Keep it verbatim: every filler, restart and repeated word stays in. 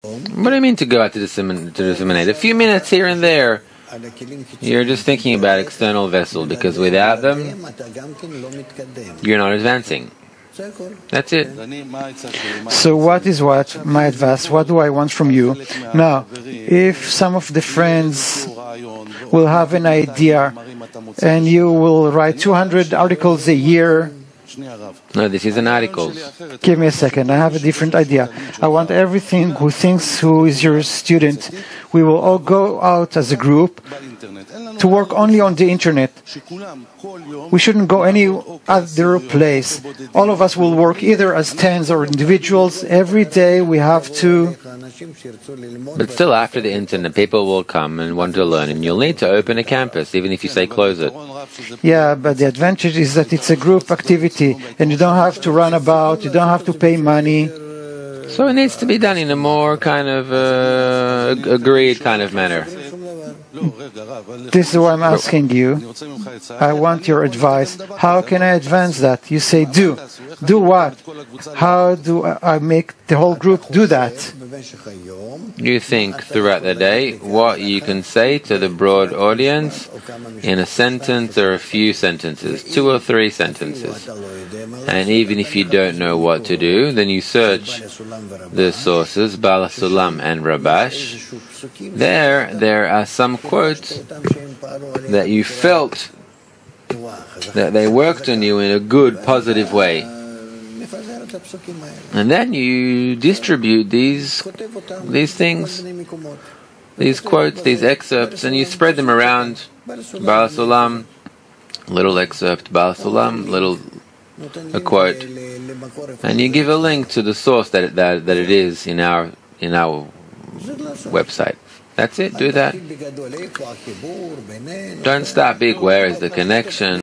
What do you mean to go out to disseminate? To disseminate? A few minutes here and there. You're just thinking about external vessel, because without them, you're not advancing. That's it. So what is what, my advice? What do I want from you? Now, if some of the friends will have an idea and you will write two hundred articles a year. No, this isn't articles. Give me a second. I have a different idea. I want everything who thinks who is your student. We will all go out as a group to work only on the internet. We shouldn't go any other place. All of us will work either as tens or individuals. Every day we have to... But still, after the internet, people will come and want to learn, and you'll need to open a campus, even if you say close it. Yeah, but the advantage is that it's a group activity, and you don't have to run about, you don't have to pay money. So it needs to be done in a more kind of uh, agreed kind of manner. This is what I'm asking you. I want your advice. How can I advance that? You say do. Do what? How do I make the whole group do that? You think throughout the day what you can say to the broad audience in a sentence or a few sentences, two or three sentences. And even if you don't know what to do, then you search the sources, Baal HaSulam and Rabash. There, there are some quotes that you felt that they worked on you in a good, positive way. And then you distribute these these things, these quotes, these excerpts, and you spread them around. Baal HaSulam, little excerpt, Baal HaSulam, little a quote, and you give a link to the source that it, that that it is in our in our website. That's it. Do that. Don't start big. Where is the connection?